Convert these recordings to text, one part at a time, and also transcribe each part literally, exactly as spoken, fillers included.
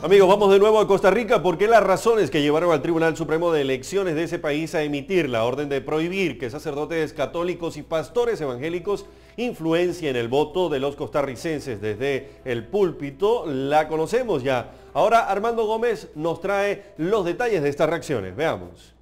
Amigos, vamos de nuevo a Costa Rica porque las razones que llevaron al Tribunal Supremo de Elecciones de ese país a emitir la orden de prohibir que sacerdotes católicos y pastores evangélicos influencien el voto de los costarricenses desde el púlpito, la conocemos ya. Ahora Armando Gómez nos trae los detalles de estas reacciones. Veamos.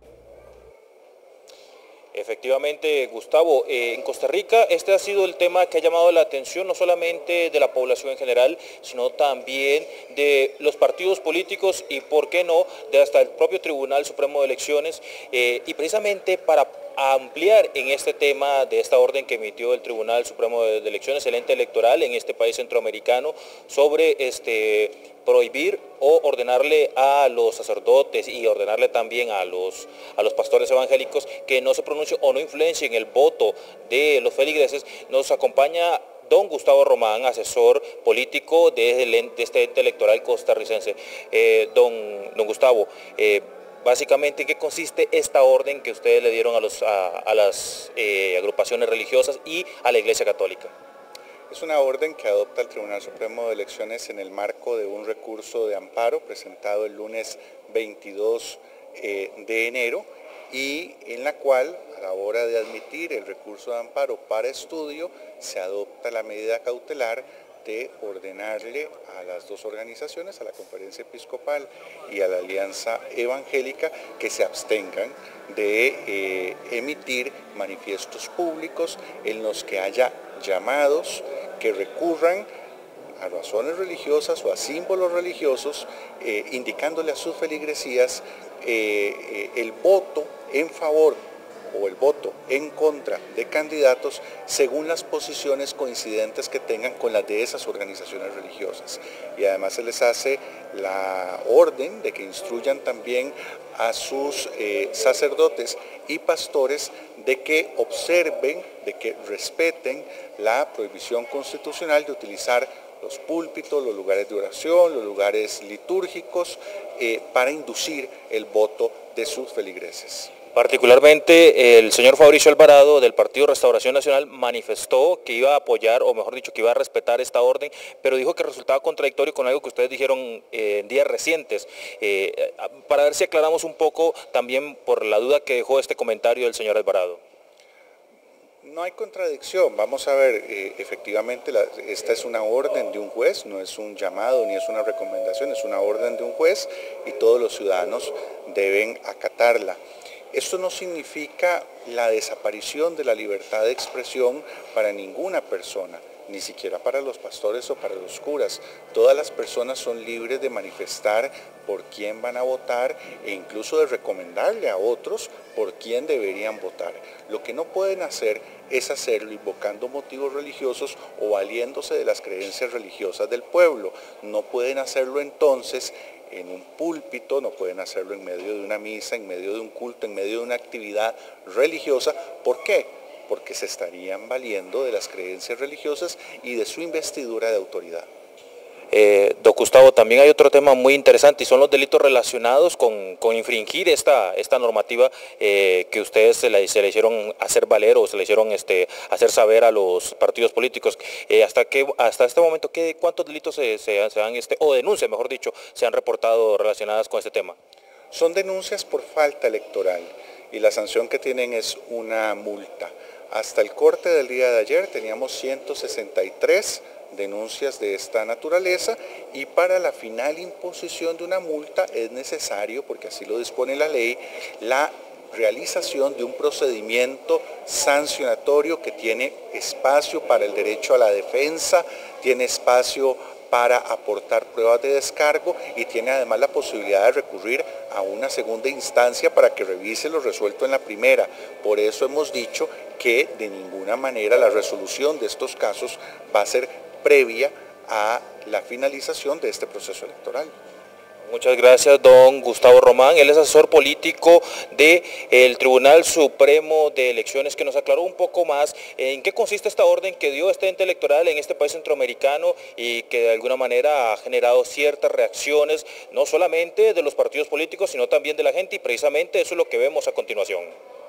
Efectivamente, Gustavo, eh, en Costa Rica este ha sido el tema que ha llamado la atención no solamente de la población en general, sino también de los partidos políticos y, por qué no, de hasta el propio Tribunal Supremo de Elecciones, eh, y precisamente para ampliar en este tema de esta orden que emitió el Tribunal Supremo de Elecciones, el ente electoral en este país centroamericano, sobre este prohibir o ordenarle a los sacerdotes y ordenarle también a los, a los pastores evangélicos que no se pronuncien o no influencien el voto de los feligreses. Nos acompaña don Gustavo Román, asesor político de, de este ente electoral costarricense. Eh, don, don Gustavo, eh, básicamente, ¿en qué consiste esta orden que ustedes le dieron a, los, a, a las eh, agrupaciones religiosas y a la Iglesia Católica? Es una orden que adopta el Tribunal Supremo de Elecciones en el marco de un recurso de amparo presentado el lunes veintidós de enero y en la cual, a la hora de admitir el recurso de amparo para estudio, se adopta la medida cautelar de ordenarle a las dos organizaciones, a la Conferencia Episcopal y a la Alianza Evangélica, que se abstengan de eh, emitir manifiestos públicos en los que haya llamados que recurran a razones religiosas o a símbolos religiosos, eh, indicándole a sus feligresías eh, eh, el voto en favor o el voto en contra de candidatos según las posiciones coincidentes que tengan con las de esas organizaciones religiosas. Y además se les hace la orden de que instruyan también a sus eh, sacerdotes y pastores de que observen, de que respeten la prohibición constitucional de utilizar los púlpitos, los lugares de oración, los lugares litúrgicos, eh, para inducir el voto de sus feligreses. Particularmente el señor Fabricio Alvarado del Partido Restauración Nacional manifestó que iba a apoyar, o mejor dicho, que iba a respetar esta orden, pero dijo que resultaba contradictorio con algo que ustedes dijeron eh, en días recientes. Eh, para ver si aclaramos un poco también por la duda que dejó este comentario del señor Alvarado. No hay contradicción, vamos a ver, eh, efectivamente la, esta es una orden de un juez, no es un llamado ni es una recomendación, es una orden de un juez y todos los ciudadanos deben acatarla. Esto no significa la desaparición de la libertad de expresión para ninguna persona, ni siquiera para los pastores o para los curas. Todas las personas son libres de manifestar por quién van a votar e incluso de recomendarle a otros por quién deberían votar. Lo que no pueden hacer es hacerlo invocando motivos religiosos o valiéndose de las creencias religiosas del pueblo. No pueden hacerlo entonces en un púlpito, no pueden hacerlo en medio de una misa, en medio de un culto, en medio de una actividad religiosa. ¿Por qué? Porque se estarían valiendo de las creencias religiosas y de su investidura de autoridad. Eh, don Gustavo, también hay otro tema muy interesante y son los delitos relacionados con, con infringir esta, esta normativa eh, que ustedes se le, se le hicieron hacer valer o se le hicieron este, hacer saber a los partidos políticos. Eh, hasta, que, hasta este momento, ¿qué, ¿cuántos delitos se, se, se han, este, o denuncias, mejor dicho, se han reportado relacionadas con este tema? Son denuncias por falta electoral y la sanción que tienen es una multa. Hasta el corte del día de ayer teníamos ciento sesenta y tres denuncias de esta naturaleza y para la final imposición de una multa es necesario, porque así lo dispone la ley, la realización de un procedimiento sancionatorio que tiene espacio para el derecho a la defensa, tiene espacio para aportar pruebas de descargo y tiene además la posibilidad de recurrir a una segunda instancia para que revise lo resuelto en la primera. Por eso hemos dicho que de ninguna manera la resolución de estos casos va a ser previa a la finalización de este proceso electoral. Muchas gracias, don Gustavo Román. Él es asesor político del Tribunal Supremo de Elecciones, que nos aclaró un poco más en qué consiste esta orden que dio este ente electoral en este país centroamericano y que de alguna manera ha generado ciertas reacciones, no solamente de los partidos políticos, sino también de la gente, y precisamente eso es lo que vemos a continuación.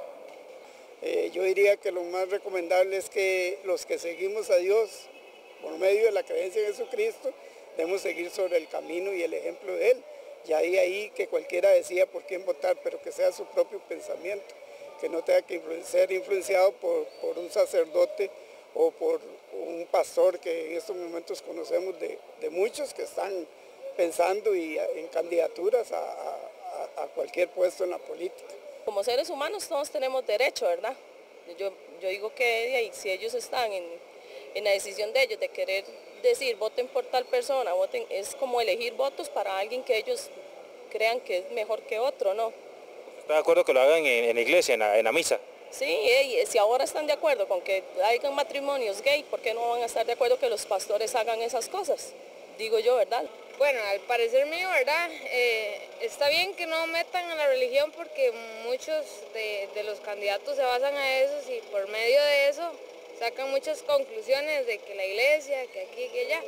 Eh, yo diría que lo más recomendable es que los que seguimos a Dios por medio de la creencia en Jesucristo, debemos seguir sobre el camino y el ejemplo de él. Ya ahí ahí que cualquiera decida por quién votar, pero que sea su propio pensamiento, que no tenga que ser influenciado por, por un sacerdote o por un pastor, que en estos momentos conocemos de, de muchos que están pensando y en candidaturas a, a, a cualquier puesto en la política. Como seres humanos todos tenemos derecho, ¿verdad? Yo, yo digo que ahí, si ellos están en, en la decisión de ellos de querer decir voten por tal persona, voten, es como elegir votos para alguien que ellos crean que es mejor que otro, ¿no? ¿Está de acuerdo que lo hagan en, en la iglesia, en la, en la misa? Sí, eh, si ahora están de acuerdo con que hagan matrimonios gay, ¿por qué no van a estar de acuerdo que los pastores hagan esas cosas? Digo yo, ¿verdad? Bueno, al parecer mío, ¿verdad? Eh, está bien que no metan a la religión porque muchos de, de los candidatos se basan a eso y por medio de eso sacan muchas conclusiones de que la iglesia, que aquí, que allá.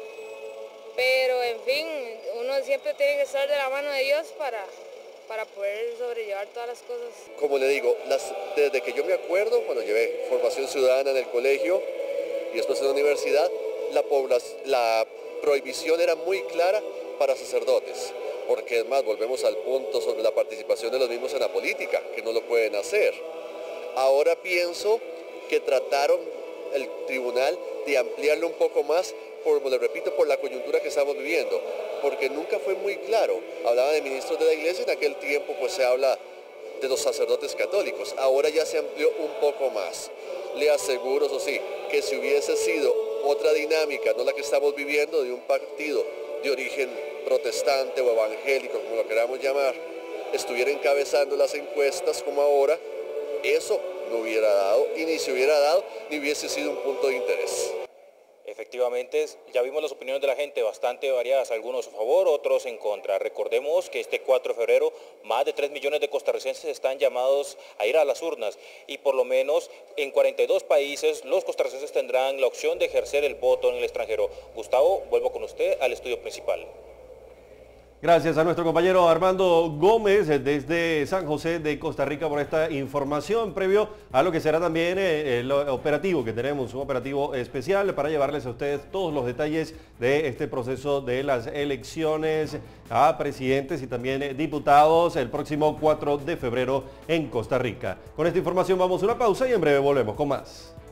Pero, en fin, uno siempre tiene que estar de la mano de Dios para, para poder sobrellevar todas las cosas. Como le digo, las, desde que yo me acuerdo, cuando llevé formación ciudadana en el colegio y después en la universidad, la, la prohibición era muy clara para sacerdotes, porque es más, volvemos al punto sobre la participación de los mismos en la política, que no lo pueden hacer. Ahora pienso que trataron el tribunal de ampliarlo un poco más, por, le repito, por la coyuntura que estamos viviendo, porque nunca fue muy claro. Hablaba de ministros de la iglesia, en aquel tiempo pues se habla de los sacerdotes católicos, ahora ya se amplió un poco más. Le aseguro, eso sí, que si hubiese sido otra dinámica, no la que estamos viviendo, de un partido de origen protestante o evangélico, como lo queramos llamar, estuviera encabezando las encuestas como ahora, eso no hubiera dado, y ni se hubiera dado, ni hubiese sido un punto de interés. Efectivamente, ya vimos las opiniones de la gente bastante variadas, algunos a favor, otros en contra. Recordemos que este cuatro de febrero más de tres millones de costarricenses están llamados a ir a las urnas y por lo menos en cuarenta y dos países los costarricenses tendrán la opción de ejercer el voto en el extranjero. Gustavo, vuelvo con usted al estudio principal. Gracias a nuestro compañero Armando Gómez desde San José de Costa Rica por esta información previo a lo que será también el operativo que tenemos, un operativo especial para llevarles a ustedes todos los detalles de este proceso de las elecciones a presidentes y también diputados el próximo cuatro de febrero en Costa Rica. Con esta información vamos a una pausa y en breve volvemos con más.